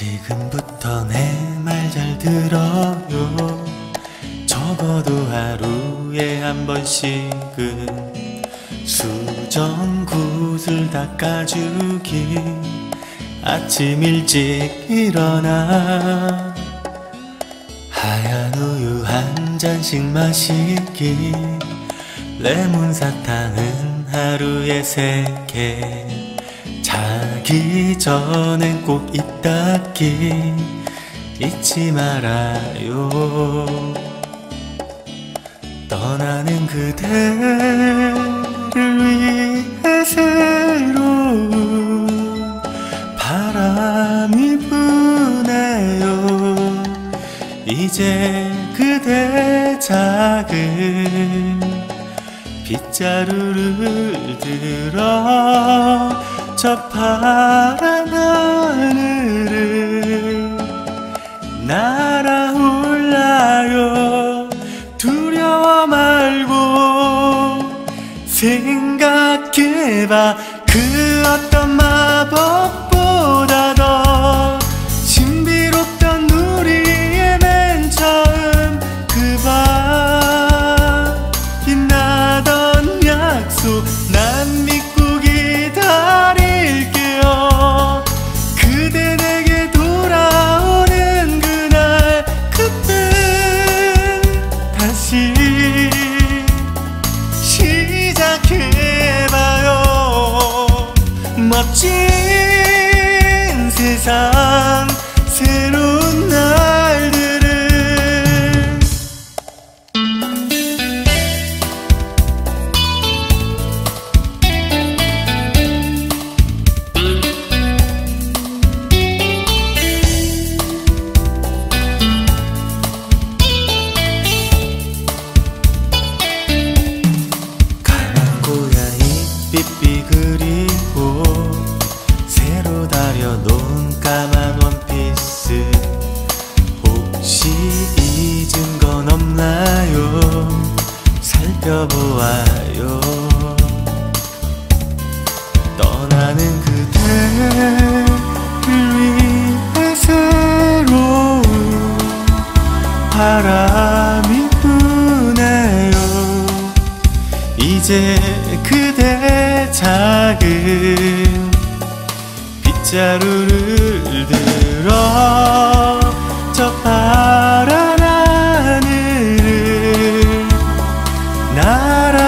지금부터 내 말 잘 들어요. 적어도 하루에 한 번씩은 수정굿을 닦아주기. 아침 일찍 일어나 하얀 우유 한 잔씩 마시기. 레몬 사탕은 하루에 3개. 자기 전엔 꼭 입 닦기 잊지 말아요. 떠나는 그대를 위해 새로운 바람이 부네요. 이제 그대 작은 빗자루를 들어 저 파란 하늘을 날아올라요. 두려워 말고 생각해봐. 그 어떤 마법보다 더 신비롭던 우리의 맨 처음 그 밤 빛나던 약속 난 믿고 기다릴게요. 그대 내게 돌아오는 그날 그때 다시 시작해봐요. 멋진 세상 새로운 날들을. 가만 고양이 삐삐 그리고 새로 다려놓은 까만 원피스. 혹시 잊은 건 없나요? 살펴보아요. 떠나는 그대를 위해 새로운 바람이 부네요. 이제 그대 작은 빗자루를 들어 저 파란 하늘을 날아